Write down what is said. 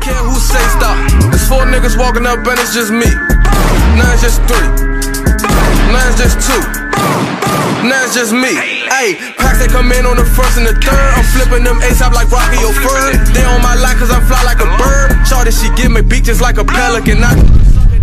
care who say stop. There's 4 niggas walking up and it's just me. Now it's just 3. Now it's just 2. Now it's just me. Ayy, packs that come in on the 1st and the 3rd. I'm flipping them ASAP like Rocky or Fur. They on my line cause I fly like a bird. Shorty, she give me beat just like a pelican.